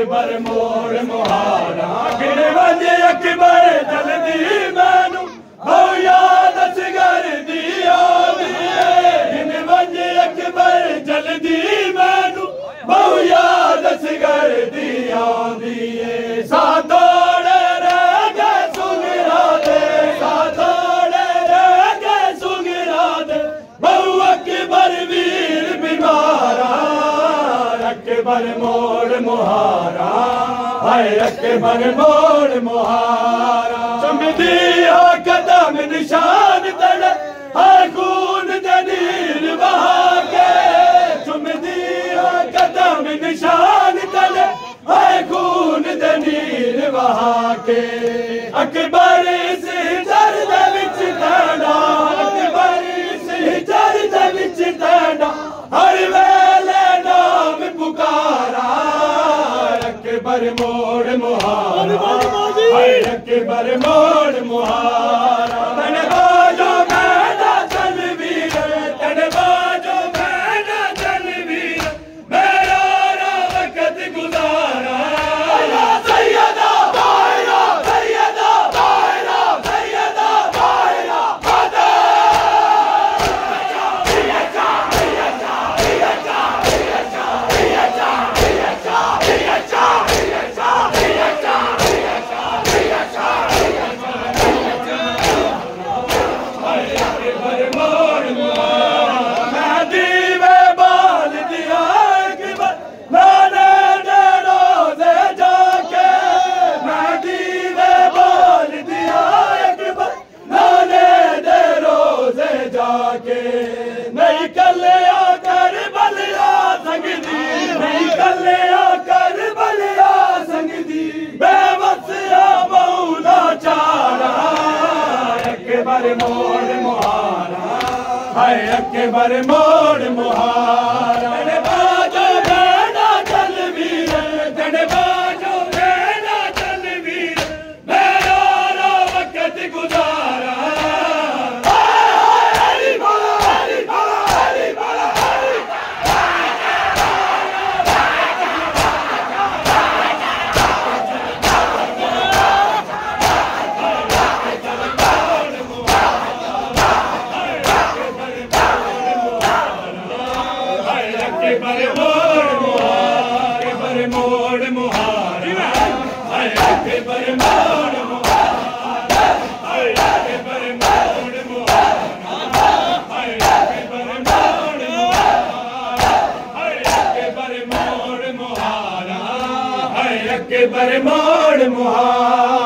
अकबर मोड़ मुहारा किने वजे अकबर जल्दी मैनू बहु याद असगर दी आंदी किने वजे अकबर जल्दी मैनू बहु याद असगर दी आंदी साथोड़े रह गए सुगरा दे साथोड़े रह गए सुगरा दे बहु अकबर वीर बीमारा अकबर मोड़ मुहारा हाय अकबर मोड़ मुहारा चुमदी हो कदम निशान तड़े हाय खून जनीर बहा के चुमदी हो कदम निशान तड़े हाय खून जनीर बहा के अकबर से दर्द विच तड़ा अकबर से दर्द विच तड़ा हर वेले नाम पुकारा अकबर मोड़ मुहारा हाय अकबर मोड़ मुहारा तने बाजो मैना तनवीर तने बाजो मैना तनवीर मेरा वक्त गुजारा सैयदा बायरा सैयदा बायरा सैयदा बायरा नहीं कले आकर बलिया संगदी नहीं कले आकर बलिया संगदी बेबसिया मौला चारा अकबर मोड़ मुहारा हाय अकबर मोड़ मुहारा तने बाजो मैना तनवीर तने बाजो मैना तनवीर मेरा वक्त गुजारा अकबर मोड़ मुहारा हाय अकबर मोड़ मुहारा हाय अकबर मोड़ मुहारा हाय अकबर मोड़ मुहारा हाय अकबर मोड़ मुहारा हाय अकबर मोड़ मुहारा